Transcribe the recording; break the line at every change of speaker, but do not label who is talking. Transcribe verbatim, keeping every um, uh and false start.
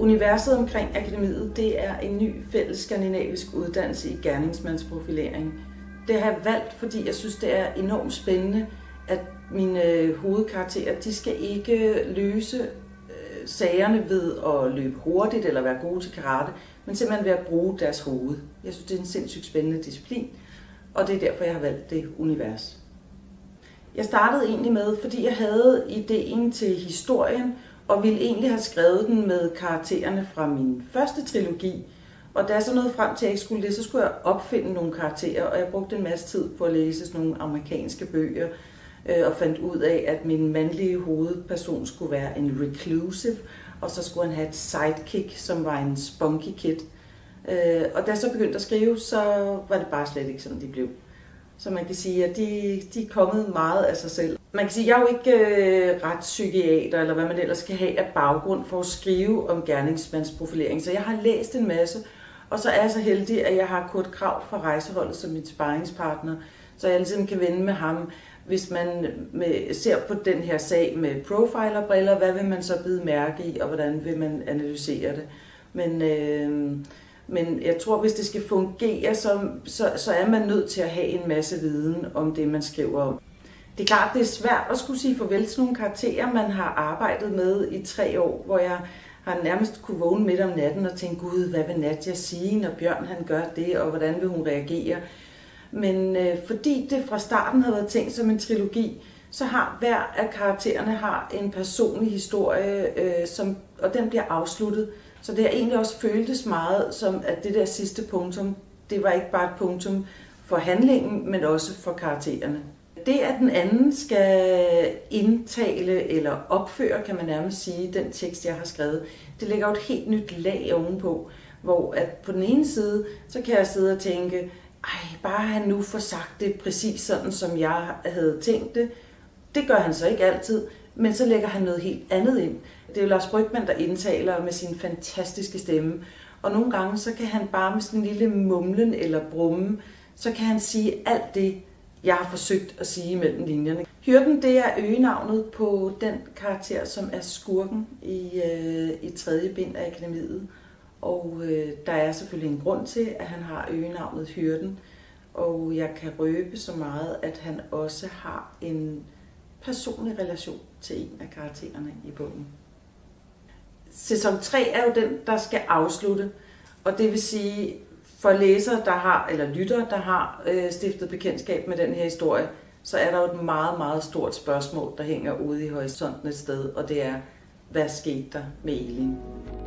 Universet omkring akademiet, det er en ny fælles skandinavisk uddannelse i gerningsmandsprofilering. Det har jeg valgt, fordi jeg synes, det er enormt spændende, at mine hovedkarakterer, de skal ikke løse øh, sagerne ved at løbe hurtigt eller være gode til karate, men simpelthen ved at bruge deres hoved. Jeg synes, det er en sindssygt spændende disciplin, og det er derfor, jeg har valgt det univers. Jeg startede egentlig med, fordi jeg havde ideen til historien, og ville egentlig have skrevet den med karaktererne fra min første trilogi. Og da jeg så nåede frem til, at jeg ikke skulle det, så skulle jeg opfinde nogle karakterer, og jeg brugte en masse tid på at læse sådan nogle amerikanske bøger, øh, og fandt ud af, at min mandlige hovedperson skulle være en reclusive, og så skulle han have et sidekick, som var en spunky kid. Øh, og da jeg så begyndte at skrive, så var det bare slet ikke sådan, de blev. Så man kan sige, at de, de er kommet meget af sig selv. Man kan sige, at jeg er jo ikke øh, retspsykiater, eller hvad man ellers skal have af baggrund for at skrive om gerningsmandsprofilering. Så jeg har læst en masse, og så er jeg så heldig, at jeg har Kurt Krav fra Rejseholdet som min sparringspartner, så jeg ligesom kan vende med ham. Hvis man med, ser på den her sag med profilerbriller, hvad vil man så bide mærke i, og hvordan vil man analysere det? Men... Øh, Men jeg tror, hvis det skal fungere, så, så, så er man nødt til at have en masse viden om det, man skriver om. Det er klart, det er svært at skulle sige farvel til nogle karakterer, man har arbejdet med i tre år, hvor jeg har nærmest kunne vågne midt om natten og tænke, gud, hvad vil Nadja sige, når Bjørn han gør det, og hvordan vil hun reagere? Men øh, fordi det fra starten havde været tænkt som en trilogi, så har hver af karaktererne har en personlig historie, øh, som, og den bliver afsluttet. Så det har egentlig også føltes meget som, at det der sidste punktum, det var ikke bare et punktum for handlingen, men også for karaktererne. Det, at den anden skal indtale eller opføre, kan man nærmest sige, den tekst, jeg har skrevet, det lægger jo et helt nyt lag ovenpå, hvor at på den ene side, så kan jeg sidde og tænke, ej, bare han nu får sagt det præcis sådan, som jeg havde tænkt det. Det gør han så ikke altid, men så lægger han noget helt andet ind. Det er jo Lars Brygmann, der indtaler med sin fantastiske stemme. Og nogle gange, så kan han bare med sådan en lille mumlen eller brummen, så kan han sige alt det, jeg har forsøgt at sige mellem linjerne. Hyrden, det er øgenavnet på den karakter, som er skurken i, øh, i tredje bind af akademiet. Og øh, der er selvfølgelig en grund til, at han har øgenavnet Hyrden. Og jeg kan røbe så meget, at han også har en personlig relation til en af karaktererne i bogen. Sæson tre er jo den, der skal afslutte, og det vil sige, for læsere, der har, eller lyttere, der har øh, stiftet bekendtskab med den her historie, så er der jo et meget, meget stort spørgsmål, der hænger ude i horisonten et sted, og det er, hvad skete der med Elin?